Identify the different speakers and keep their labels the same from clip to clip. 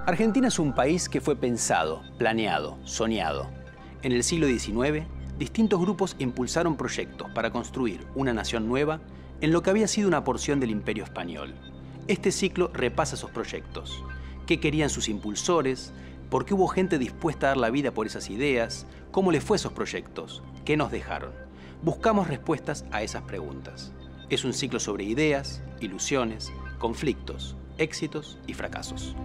Speaker 1: Argentina es un país que fue pensado, planeado, soñado. En el siglo XIX, distintos grupos impulsaron proyectos para construir una nación nueva en lo que había sido una porción del Imperio Español. Este ciclo repasa esos proyectos. ¿Qué querían sus impulsores? ¿Por qué hubo gente dispuesta a dar la vida por esas ideas? ¿Cómo les fue a esos proyectos? ¿Qué nos dejaron? Buscamos respuestas a esas preguntas. Es un ciclo sobre ideas, ilusiones, conflictos, éxitos y fracasos.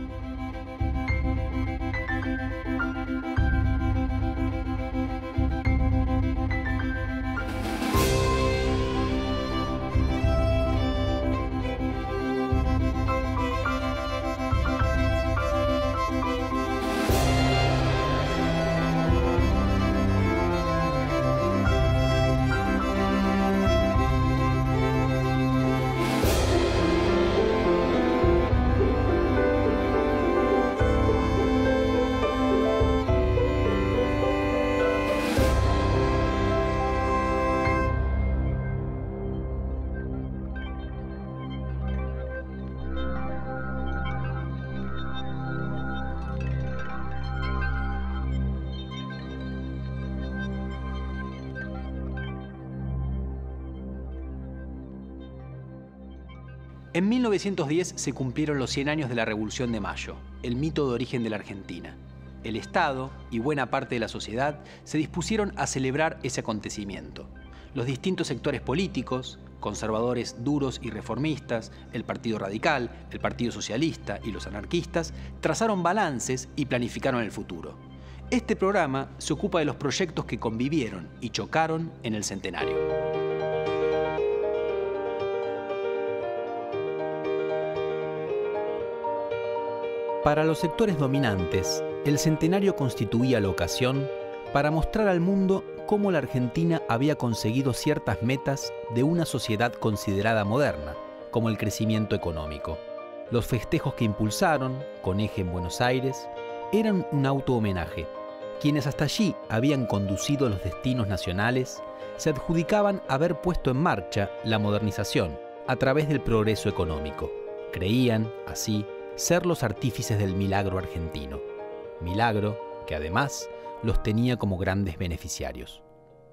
Speaker 1: En 1910 se cumplieron los 100 años de la Revolución de Mayo, el mito de origen de la Argentina. El Estado y buena parte de la sociedad se dispusieron a celebrar ese acontecimiento. Los distintos sectores políticos, conservadores duros y reformistas, el Partido Radical, el Partido Socialista y los anarquistas, trazaron balances y planificaron el futuro. Este programa se ocupa de los proyectos que convivieron y chocaron en el centenario. Para los sectores dominantes, el centenario constituía la ocasión para mostrar al mundo cómo la Argentina había conseguido ciertas metas de una sociedad considerada moderna, como el crecimiento económico. Los festejos que impulsaron, con eje en Buenos Aires, eran un auto-homenaje. Quienes hasta allí habían conducido los destinos nacionales se adjudicaban haber puesto en marcha la modernización a través del progreso económico. Creían, así, ser los artífices del milagro argentino. Milagro que además los tenía como grandes beneficiarios.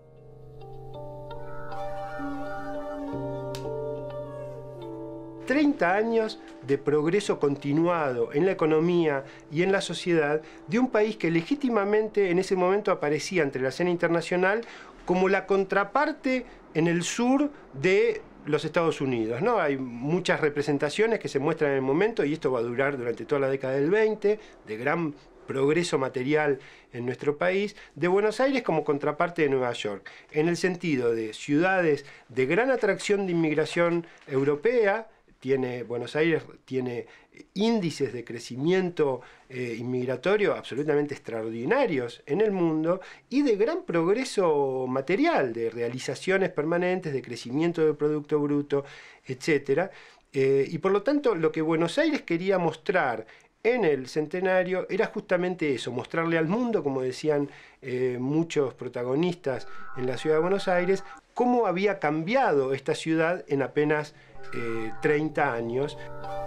Speaker 2: «30 años de progreso continuado en la economía y en la sociedad de un país que legítimamente en ese momento aparecía entre la escena internacional como la contraparte en el sur de los Estados Unidos, ¿no? Hay muchas representaciones que se muestran en el momento y esto va a durar durante toda la década del 20, de gran progreso material en nuestro país, de Buenos Aires como contraparte de Nueva York, en el sentido de ciudades de gran atracción de inmigración europea. Buenos Aires tiene índices de crecimiento inmigratorio absolutamente extraordinarios en el mundo y de gran progreso material, de realizaciones permanentes, de crecimiento del Producto Bruto, etc. Y por lo tanto, lo que Buenos Aires quería mostrar en el centenario era justamente eso, mostrarle al mundo, como decían muchos protagonistas en la ciudad de Buenos Aires, cómo había cambiado esta ciudad en apenas 30 años.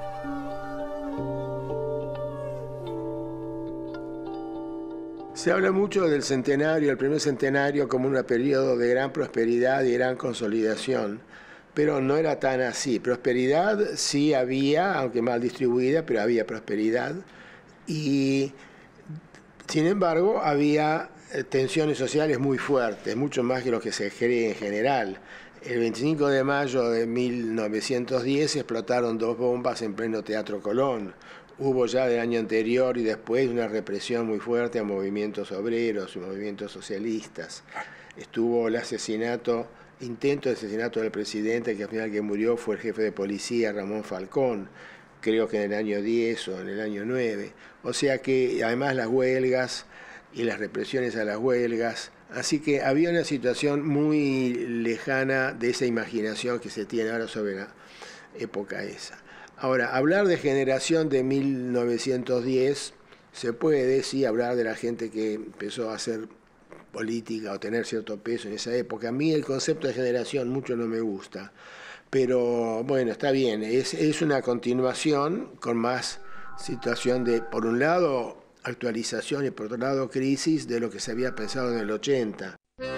Speaker 3: Se habla mucho del centenario, el primer centenario, como un periodo de gran prosperidad y gran consolidación, pero no era tan así. Prosperidad sí había, aunque mal distribuida, pero había prosperidad. Y, sin embargo, había tensiones sociales muy fuertes, mucho más que lo que se cree en general. El 25 de mayo de 1910 explotaron 2 bombas en pleno Teatro Colón. Hubo ya del año anterior y después una represión muy fuerte a movimientos obreros y movimientos socialistas. Estuvo el intento de asesinato del presidente, que al final que murió fue el jefe de policía, Ramón Falcón, creo que en el año 10 o en el año 9. O sea que además las huelgas y las represiones a las huelgas. Así que había una situación muy lejana de esa imaginación que se tiene ahora sobre la época esa. Ahora, hablar de generación de 1910, se puede, sí, hablar de la gente que empezó a hacer política o tener cierto peso en esa época. A mí el concepto de generación mucho no me gusta, pero bueno, está bien, es una continuación con más situación de, por un lado, actualización y por otro lado, crisis de lo que se había pensado en el 80.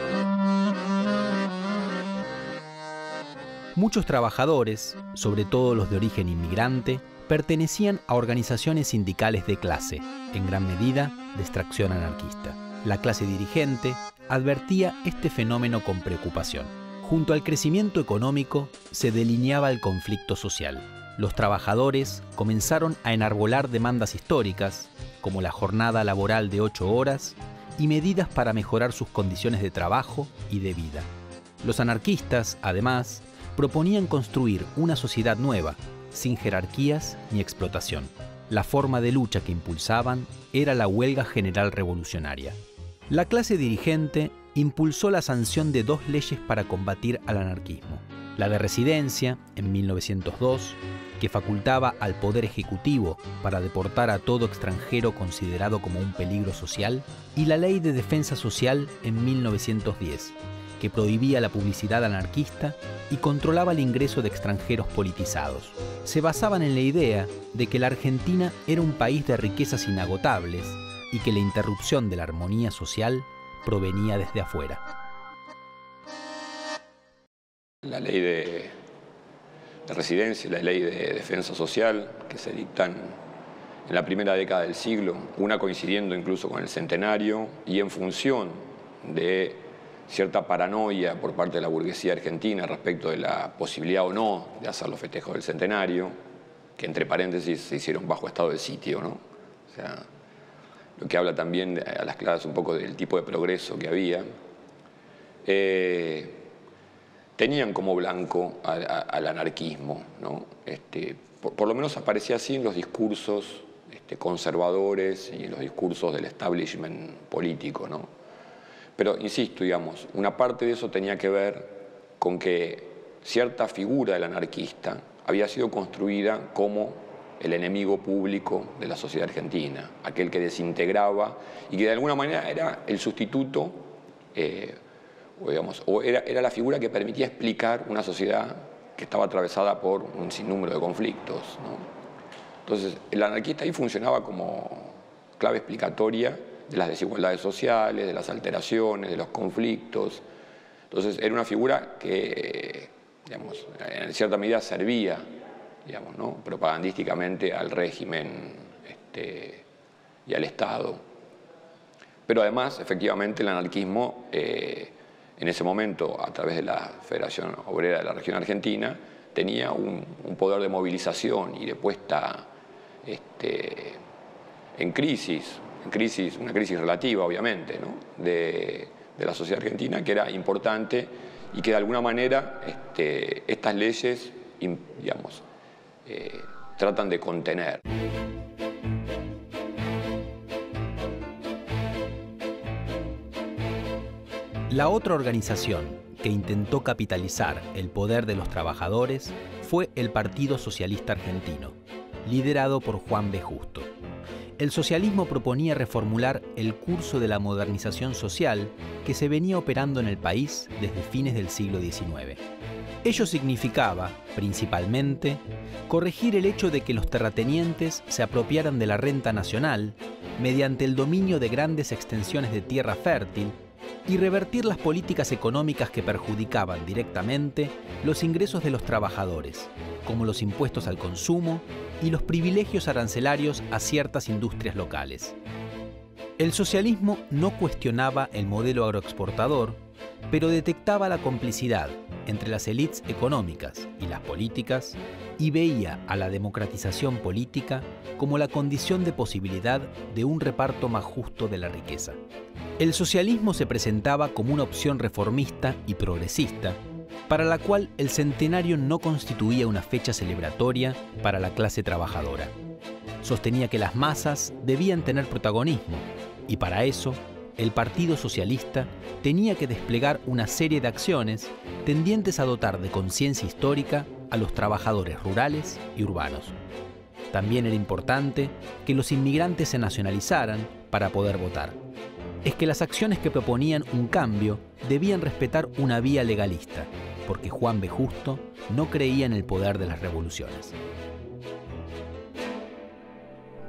Speaker 1: Muchos trabajadores, sobre todo los de origen inmigrante, pertenecían a organizaciones sindicales de clase, en gran medida de extracción anarquista. La clase dirigente advertía este fenómeno con preocupación. Junto al crecimiento económico se delineaba el conflicto social. Los trabajadores comenzaron a enarbolar demandas históricas, como la jornada laboral de 8 horas y medidas para mejorar sus condiciones de trabajo y de vida. Los anarquistas, además, proponían construir una sociedad nueva, sin jerarquías ni explotación. La forma de lucha que impulsaban era la huelga general revolucionaria. La clase dirigente impulsó la sanción de 2 leyes para combatir al anarquismo. La de residencia, en 1902, que facultaba al Poder Ejecutivo para deportar a todo extranjero considerado como un peligro social, y la Ley de Defensa Social en 1910, que prohibía la publicidad anarquista y controlaba el ingreso de extranjeros politizados. Se basaban en la idea de que la Argentina era un país de riquezas inagotables y que la interrupción de la armonía social provenía desde afuera.
Speaker 4: La ley de residencia y la ley de defensa social, que se dictan en la primera década del siglo, una coincidiendo incluso con el centenario y en función de cierta paranoia por parte de la burguesía argentina respecto de la posibilidad o no de hacer los festejos del centenario, que entre paréntesis se hicieron bajo estado de sitio, ¿no? O sea, lo que habla también a las claras un poco del tipo de progreso que había. Tenían como blanco al anarquismo, ¿no? Por lo menos aparecía así en los discursos conservadores y en los discursos del establishment político, ¿no? Pero, insisto, digamos, una parte de eso tenía que ver con que cierta figura del anarquista había sido construida como el enemigo público de la sociedad argentina, aquel que desintegraba y que de alguna manera era el sustituto, o era la figura que permitía explicar una sociedad que estaba atravesada por un sinnúmero de conflictos, ¿no? Entonces, el anarquista ahí funcionaba como clave explicatoria de las desigualdades sociales, de las alteraciones, de los conflictos. Entonces, era una figura que, digamos, en cierta medida servía, digamos, ¿no?, propagandísticamente al régimen y al Estado. Pero además, efectivamente, el anarquismo, en ese momento, a través de la Federación Obrera de la Región Argentina, tenía un poder de movilización y de puesta en crisis, una crisis relativa, obviamente, ¿no?, de la sociedad argentina, que era importante y que de alguna manera estas leyes, digamos, tratan de contener.
Speaker 1: La otra organización que intentó capitalizar el poder de los trabajadores fue el Partido Socialista Argentino, liderado por Juan B. Justo. El socialismo proponía reformular el curso de la modernización social que se venía operando en el país desde fines del siglo XIX. Ello significaba, principalmente, corregir el hecho de que los terratenientes se apropiaran de la renta nacional mediante el dominio de grandes extensiones de tierra fértil y revertir las políticas económicas que perjudicaban directamente los ingresos de los trabajadores, como los impuestos al consumo y los privilegios arancelarios a ciertas industrias locales. El socialismo no cuestionaba el modelo agroexportador, pero detectaba la complicidad entre las élites económicas y las políticas y veía a la democratización política como la condición de posibilidad de un reparto más justo de la riqueza. El socialismo se presentaba como una opción reformista y progresista, para la cual el centenario no constituía una fecha celebratoria para la clase trabajadora. Sostenía que las masas debían tener protagonismo y para eso el Partido Socialista tenía que desplegar una serie de acciones tendientes a dotar de conciencia histórica a los trabajadores rurales y urbanos. También era importante que los inmigrantes se nacionalizaran para poder votar. Es que las acciones que proponían un cambio debían respetar una vía legalista, porque Juan B. Justo no creía en el poder de las revoluciones.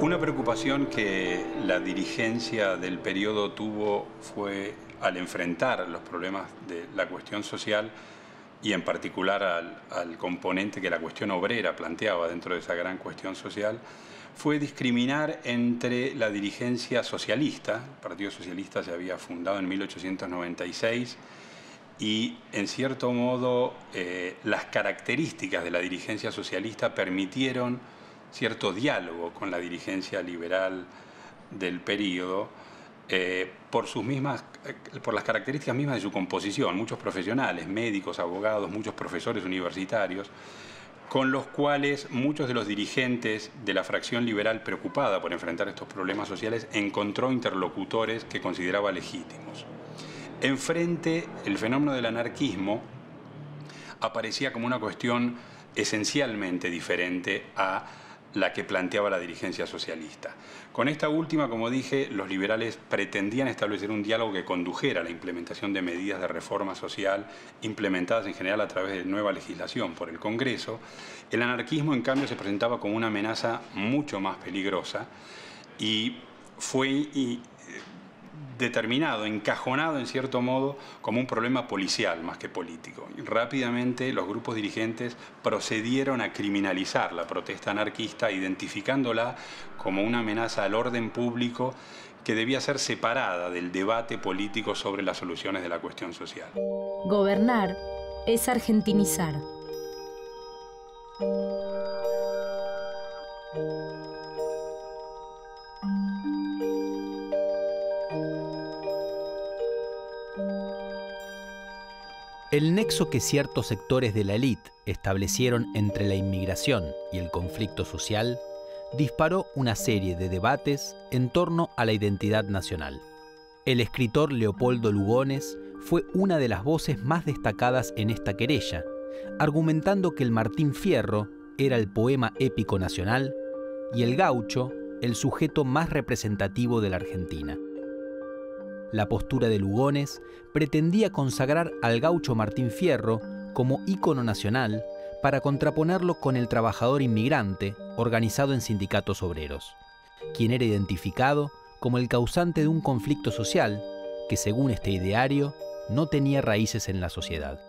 Speaker 5: Una preocupación que la dirigencia del periodo tuvo fue al enfrentar los problemas de la cuestión social y en particular al componente que la cuestión obrera planteaba dentro de esa gran cuestión social, fue discriminar entre la dirigencia socialista. El Partido Socialista se había fundado en 1896 y, en cierto modo, las características de la dirigencia socialista permitieron cierto diálogo con la dirigencia liberal del período por las características mismas de su composición. Muchos profesionales, médicos, abogados, muchos profesores universitarios, con los cuales muchos de los dirigentes de la fracción liberal preocupada por enfrentar estos problemas sociales encontró interlocutores que consideraba legítimos. Enfrente, el fenómeno del anarquismo aparecía como una cuestión esencialmente diferente a la que planteaba la dirigencia socialista. Con esta última, como dije, los liberales pretendían establecer un diálogo que condujera a la implementación de medidas de reforma social implementadas en general a través de nueva legislación por el Congreso. El anarquismo, en cambio, se presentaba como una amenaza mucho más peligrosa y fue determinado, encajonado en cierto modo como un problema policial más que político. Y rápidamente los grupos dirigentes procedieron a criminalizar la protesta anarquista, identificándola como una amenaza al orden público que debía ser separada del debate político sobre las soluciones de la cuestión social.
Speaker 6: Gobernar es argentinizar.
Speaker 1: El nexo que ciertos sectores de la élite establecieron entre la inmigración y el conflicto social disparó una serie de debates en torno a la identidad nacional. El escritor Leopoldo Lugones fue una de las voces más destacadas en esta querella, argumentando que el Martín Fierro era el poema épico nacional y el gaucho el sujeto más representativo de la Argentina. La postura de Lugones pretendía consagrar al gaucho Martín Fierro como ícono nacional para contraponerlo con el trabajador inmigrante organizado en sindicatos obreros, quien era identificado como el causante de un conflicto social que, según este ideario, no tenía raíces en la sociedad.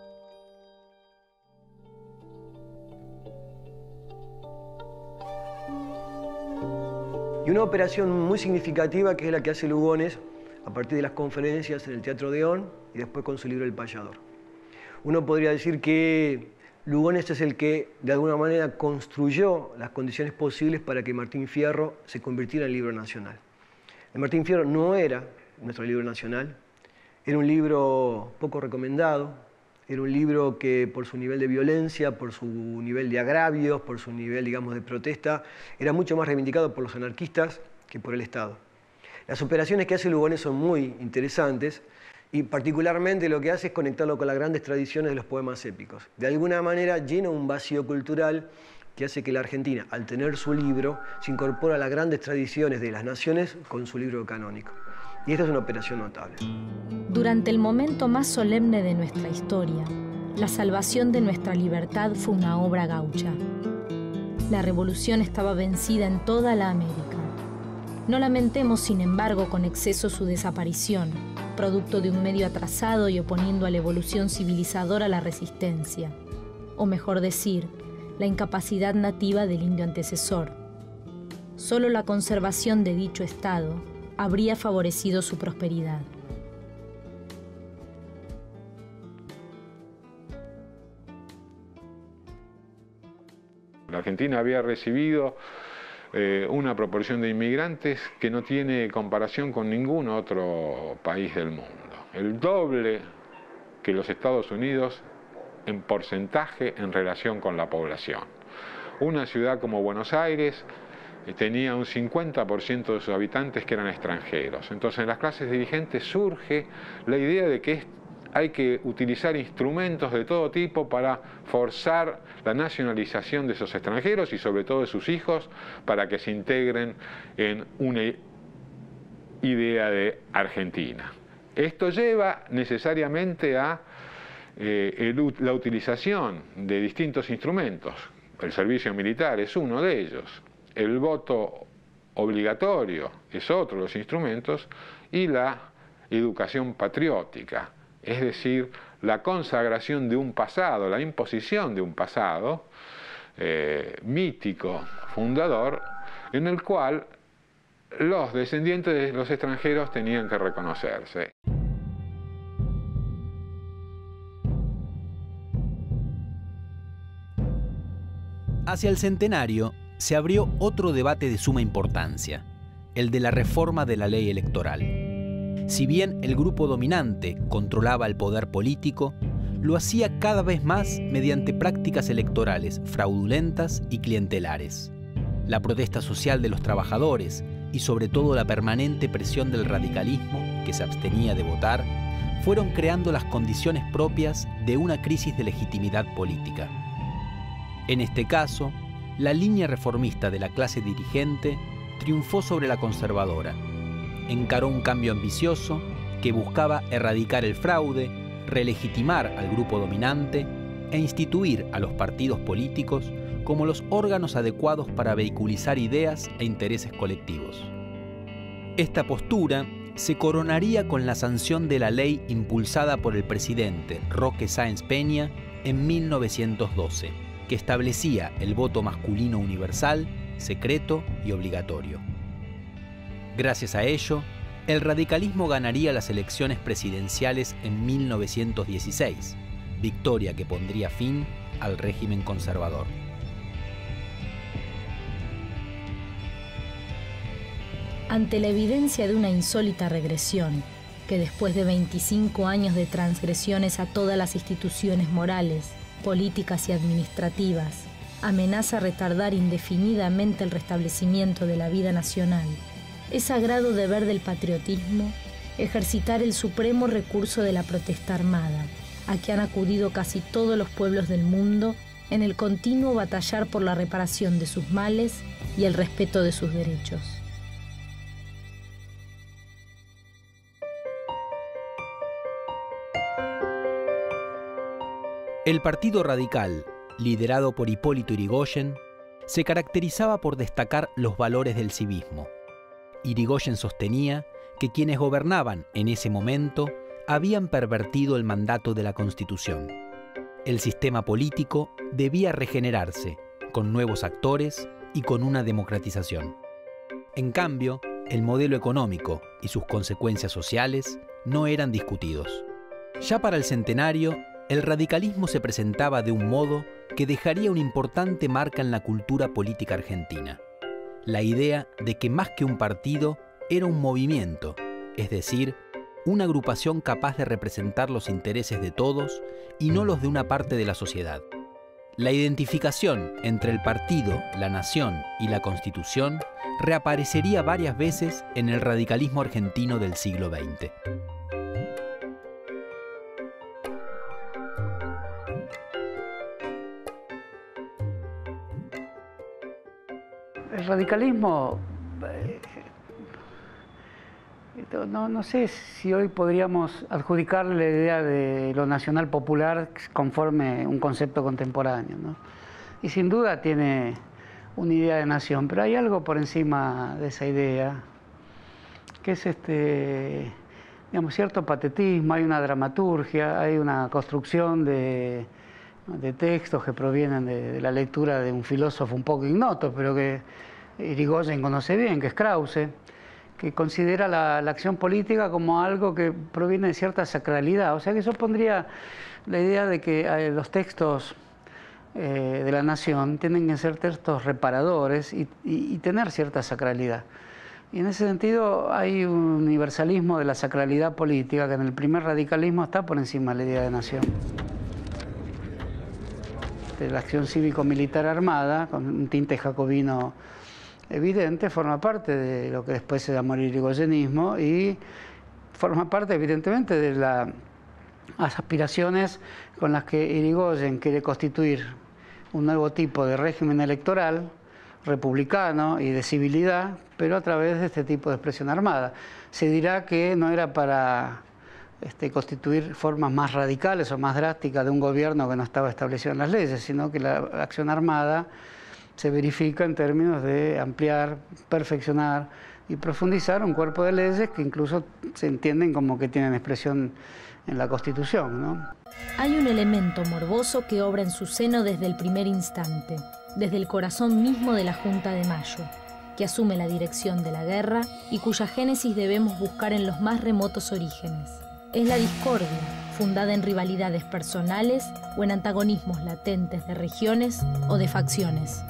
Speaker 7: Y una operación muy significativa que es la que hace Lugones a partir de las conferencias en el Teatro Deón y después con su libro El Payador. Uno podría decir que Lugones es el que de alguna manera construyó las condiciones posibles para que Martín Fierro se convirtiera en libro nacional. El Martín Fierro no era nuestro libro nacional, era un libro poco recomendado, era un libro que por su nivel de violencia, por su nivel de agravios, por su nivel, digamos, de protesta, era mucho más reivindicado por los anarquistas que por el Estado. Las operaciones que hace Lugones son muy interesantes y particularmente lo que hace es conectarlo con las grandes tradiciones de los poemas épicos. De alguna manera llena un vacío cultural que hace que la Argentina, al tener su libro, se incorpora a las grandes tradiciones de las naciones con su libro canónico. Y esta es una operación notable.
Speaker 6: Durante el momento más solemne de nuestra historia, la salvación de nuestra libertad fue una obra gaucha. La revolución estaba vencida en toda la América. No lamentemos, sin embargo, con exceso su desaparición, producto de un medio atrasado y oponiendo a la evolución civilizadora la resistencia, o mejor decir, la incapacidad nativa del indio antecesor. Solo la conservación de dicho estado habría favorecido su prosperidad.
Speaker 8: La Argentina había recibido una proporción de inmigrantes que no tiene comparación con ningún otro país del mundo. El doble que los Estados Unidos en porcentaje en relación con la población. Una ciudad como Buenos Aires tenía un 50% de sus habitantes que eran extranjeros. Entonces en las clases dirigentes surge la idea de que hay que utilizar instrumentos de todo tipo para forzar la nacionalización de esos extranjeros y sobre todo de sus hijos para que se integren en una idea de Argentina. Esto lleva necesariamente a la utilización de distintos instrumentos. El servicio militar es uno de ellos. El voto obligatorio, es otro de los instrumentos, y la educación patriótica, es decir, la consagración de un pasado, la imposición de un pasado mítico, fundador, en el cual los descendientes de los extranjeros tenían que reconocerse.
Speaker 1: Hacia el centenario se abrió otro debate de suma importancia, el de la reforma de la ley electoral. Si bien el grupo dominante controlaba el poder político, lo hacía cada vez más mediante prácticas electorales fraudulentas y clientelares. La protesta social de los trabajadores y sobre todo la permanente presión del radicalismo, que se abstenía de votar, fueron creando las condiciones propias de una crisis de legitimidad política. En este caso, la línea reformista de la clase dirigente triunfó sobre la conservadora. Encaró un cambio ambicioso que buscaba erradicar el fraude, relegitimar al grupo dominante e instituir a los partidos políticos como los órganos adecuados para vehiculizar ideas e intereses colectivos. Esta postura se coronaría con la sanción de la ley impulsada por el presidente Roque Sáenz Peña en 1912, que establecía el voto masculino universal, secreto y obligatorio. Gracias a ello, el radicalismo ganaría las elecciones presidenciales en 1916, victoria que pondría fin al régimen conservador.
Speaker 6: Ante la evidencia de una insólita regresión, que después de 25 años de transgresiones a todas las instituciones morales, políticas y administrativas, amenaza retardar indefinidamente el restablecimiento de la vida nacional, es sagrado deber del patriotismo ejercitar el supremo recurso de la protesta armada, a que han acudido casi todos los pueblos del mundo en el continuo batallar por la reparación de sus males y el respeto de sus derechos.
Speaker 1: El Partido Radical, liderado por Hipólito Yrigoyen, se caracterizaba por destacar los valores del civismo. Yrigoyen sostenía que quienes gobernaban en ese momento habían pervertido el mandato de la Constitución. El sistema político debía regenerarse, con nuevos actores y con una democratización. En cambio, el modelo económico y sus consecuencias sociales no eran discutidos. Ya para el centenario, el radicalismo se presentaba de un modo que dejaría una importante marca en la cultura política argentina. La idea de que más que un partido era un movimiento, es decir, una agrupación capaz de representar los intereses de todos y no los de una parte de la sociedad. La identificación entre el partido, la nación y la Constitución reaparecería varias veces en el radicalismo argentino del siglo XX.
Speaker 9: El radicalismo, no sé si hoy podríamos adjudicarle la idea de lo nacional popular conforme un concepto contemporáneo, ¿no? Y sin duda tiene una idea de nación, pero hay algo por encima de esa idea, que es digamos, cierto patetismo, hay una dramaturgia, hay una construcción de textos que provienen de la lectura de un filósofo un poco ignoto, pero que Yrigoyen conoce bien, que es Krause, que considera la acción política como algo que proviene de cierta sacralidad. O sea que eso pondría la idea de que los textos de la nación tienen que ser textos reparadores y tener cierta sacralidad. Y en ese sentido hay un universalismo de la sacralidad política que en el primer radicalismo está por encima de la idea de nación. De la acción cívico-militar armada, con un tinte jacobino evidente, forma parte de lo que después se llamó el irigoyenismo y forma parte evidentemente de las aspiraciones con las que Yrigoyen quiere constituir un nuevo tipo de régimen electoral republicano y de civilidad, pero a través de este tipo de expresión armada. Se dirá que no era para constituir formas más radicales o más drásticas de un gobierno que no estaba establecido en las leyes, sino que la acción armada se verifica en términos de ampliar, perfeccionar y profundizar un cuerpo de leyes que incluso se entienden como que tienen expresión en la Constitución, ¿no?
Speaker 6: Hay un elemento morboso que obra en su seno desde el primer instante, desde el corazón mismo de la Junta de Mayo, que asume la dirección de la guerra y cuya génesis debemos buscar en los más remotos orígenes. Es la discordia, fundada en rivalidades personales o en antagonismos latentes de regiones o de facciones.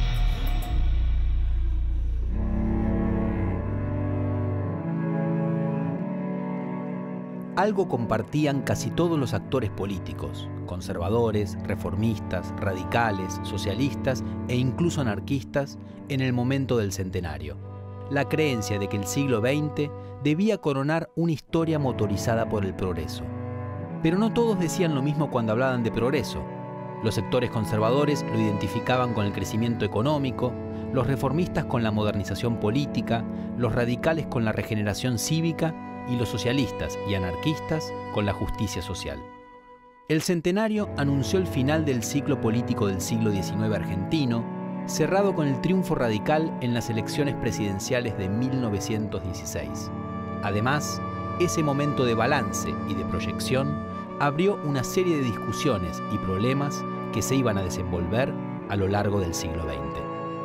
Speaker 1: Algo compartían casi todos los actores políticos, conservadores, reformistas, radicales, socialistas e incluso anarquistas en el momento del centenario. La creencia de que el siglo XX debía coronar una historia motorizada por el progreso. Pero no todos decían lo mismo cuando hablaban de progreso. Los sectores conservadores lo identificaban con el crecimiento económico, los reformistas con la modernización política, los radicales con la regeneración cívica y los socialistas y anarquistas con la justicia social. El centenario anunció el final del ciclo político del siglo XIX argentino, cerrado con el triunfo radical en las elecciones presidenciales de 1916. Además, ese momento de balance y de proyección abrió una serie de discusiones y problemas que se iban a desenvolver a lo largo del siglo XX.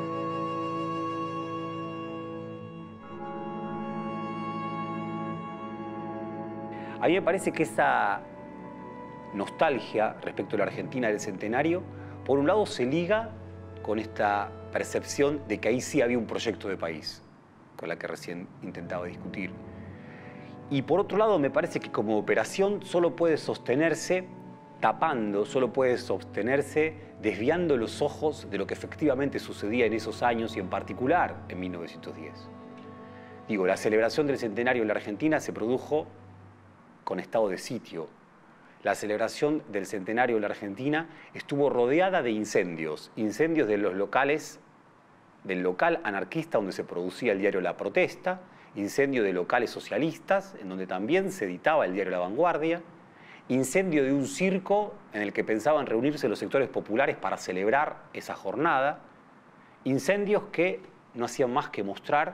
Speaker 10: A mí me parece que esa nostalgia respecto a la Argentina del centenario, por un lado se liga con esta percepción de que ahí sí había un proyecto de país, con la que recién intentaba discutir. Y por otro lado me parece que como operación solo puede sostenerse tapando, solo puede sostenerse desviando los ojos de lo que efectivamente sucedía en esos años y en particular en 1910. Digo, la celebración del centenario en la Argentina se produjo con estado de sitio. La celebración del centenario en la Argentina estuvo rodeada de incendios de los locales, del local anarquista donde se producía el diario La Protesta, incendio de locales socialistas, en donde también se editaba el diario La Vanguardia, incendio de un circo en el que pensaban reunirse los sectores populares para celebrar esa jornada, incendios que no hacían más que mostrar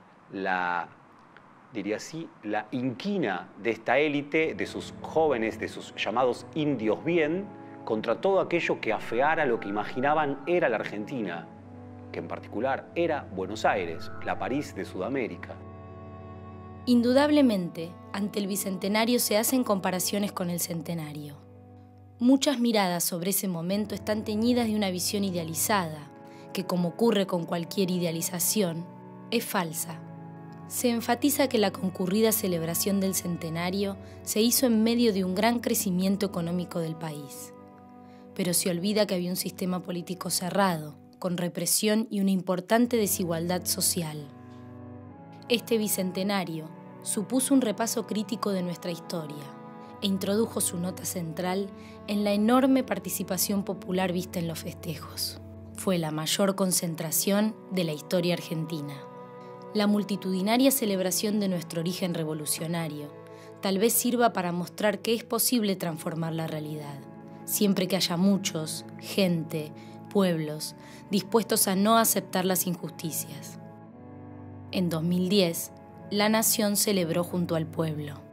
Speaker 10: diría así, la inquina de esta élite, de sus jóvenes, de sus llamados indios bien, contra todo aquello que afeara lo que imaginaban era la Argentina, que en particular era Buenos Aires, la París de Sudamérica.
Speaker 6: Indudablemente, ante el bicentenario se hacen comparaciones con el centenario. Muchas miradas sobre ese momento están teñidas de una visión idealizada, que como ocurre con cualquier idealización, es falsa. Se enfatiza que la concurrida celebración del centenario se hizo en medio de un gran crecimiento económico del país. Pero se olvida que había un sistema político cerrado, con represión y una importante desigualdad social. Este bicentenario supuso un repaso crítico de nuestra historia e introdujo su nota central en la enorme participación popular vista en los festejos. Fue la mayor concentración de la historia argentina. La multitudinaria celebración de nuestro origen revolucionario tal vez sirva para mostrar que es posible transformar la realidad, siempre que haya muchos, gente, pueblos, dispuestos a no aceptar las injusticias. En 2010, la nación celebró junto al pueblo.